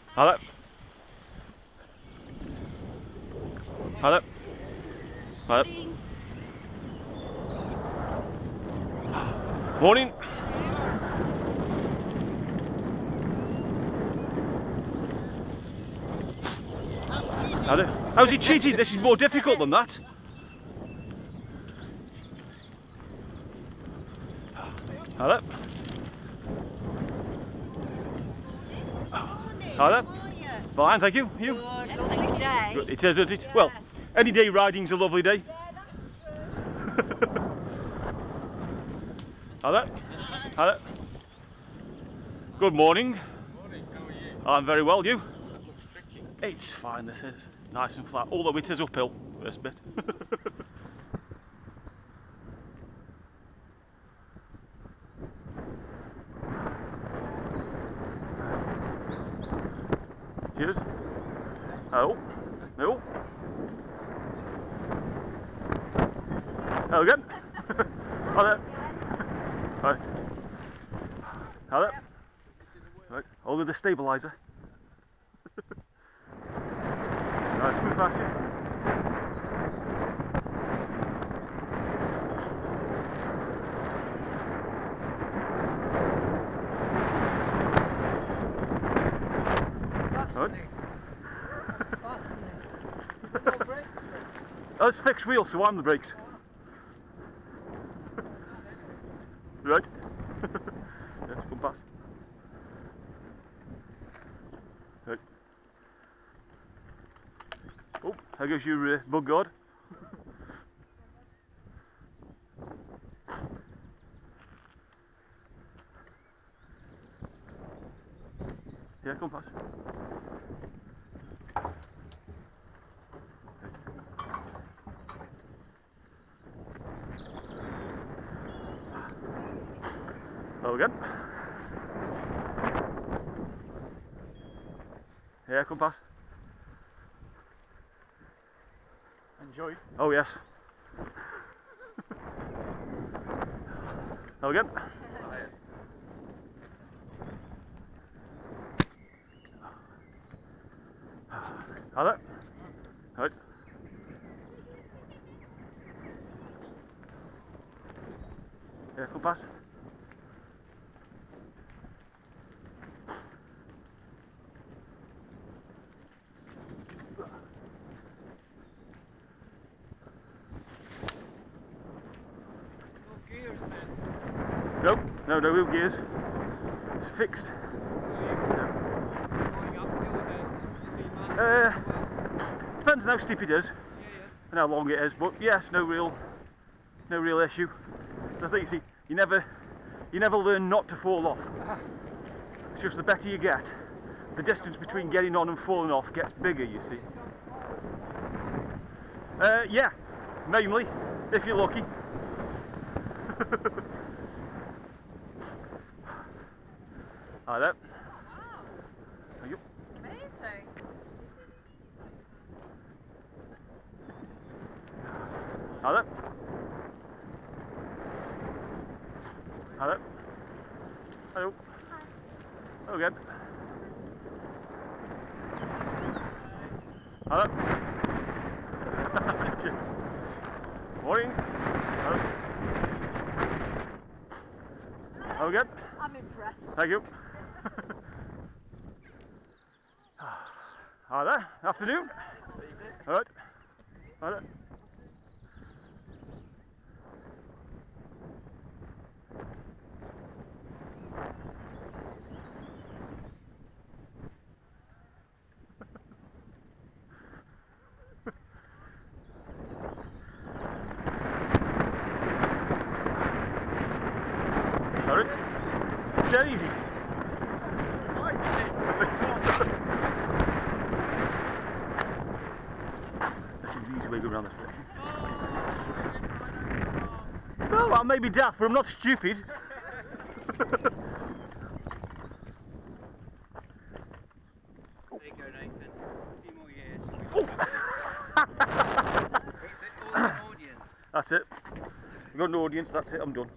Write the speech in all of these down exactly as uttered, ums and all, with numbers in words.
Hello. Hello. Hello. Morning. Hello. How's he cheated? This is more difficult than that. Hello. Hello. Fine, thank you. You? Lovely day. It is, isn't it? Well, any day riding's a lovely day. Hello. Hello. Good morning. Morning, how are you? I'm very well, you? That looks tricky. It's fine, this is. Nice and flat, although it is uphill, this bit. Cheers. Oh, no. Hello again. Hello. Right. Hello. Right. Only the stabiliser. Right, screw past you. Fascinating. Fascinating. No brakes. Oh, it's fixed wheels, so I'm the brakes. Right. Yes, come past. Right. Oh, there goes your uh, bug guard. Yeah, come past. Hello again. Yeah, come past. Enjoy. Oh yes. Hello again. Hello. Right. Yeah, come past. No gears then. No, no, no wheel gears. It's fixed. Going uphill then. Uh, depends on how steep it is Yeah, yeah. and how long it is, but yes, no real, no real issue. The thing, you see, you never, you never learn not to fall off. It's just the better you get, the distance between getting on and falling off gets bigger. You see. Uh, yeah, mainly, if you're lucky. Hi there. Wow, Thank you. amazing. Hi there. Hi there. Hello. Hi. Hello again. Hello. Cheers. Morning. Hello. Hello again. I'm impressed. Thank you. Hi there. Afternoon. All right. Hi there. All right. Dead easy. This is the easy way to go around this bit. Oh, well, I may be daft, but I'm not stupid. There you go, Nathan. A few more years. It's it, all an audience. That's it. We've got an audience, that's it, I'm done.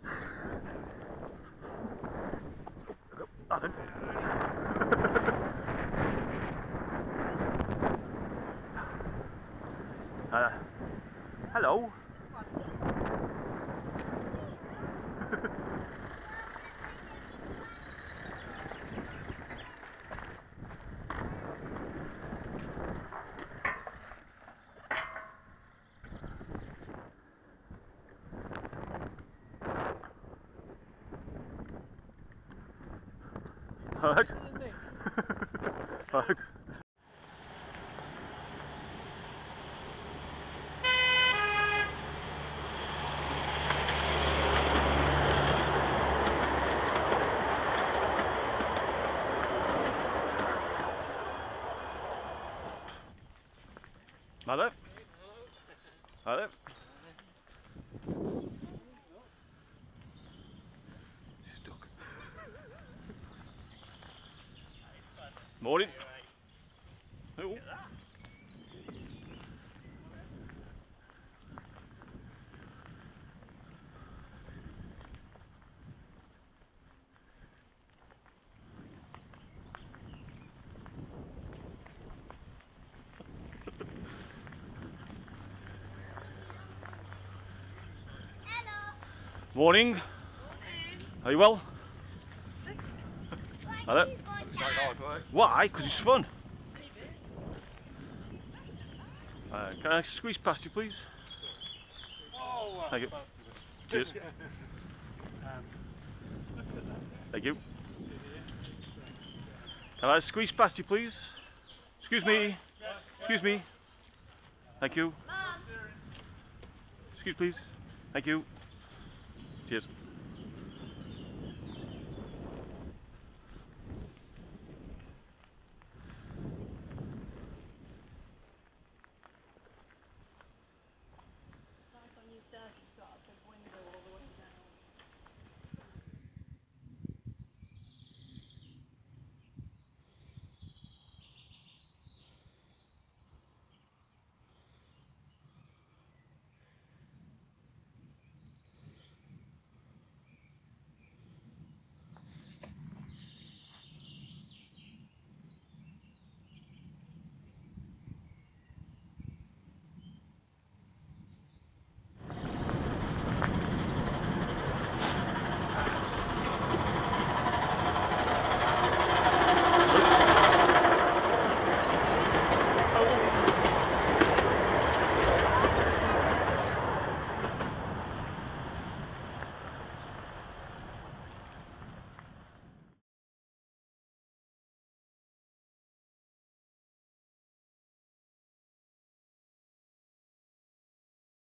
That's it. Hello. Alright. Alright. Hello. Hello. Stuck. Morning. Oh. Morning. Are you well? Hello. Why? Because it's fun. Uh, can I squeeze past you, please? Thank you. Cheers. Thank you. Can I squeeze past you, please? Excuse me. Excuse me. Thank you. Excuse please. Thank you. Cheers.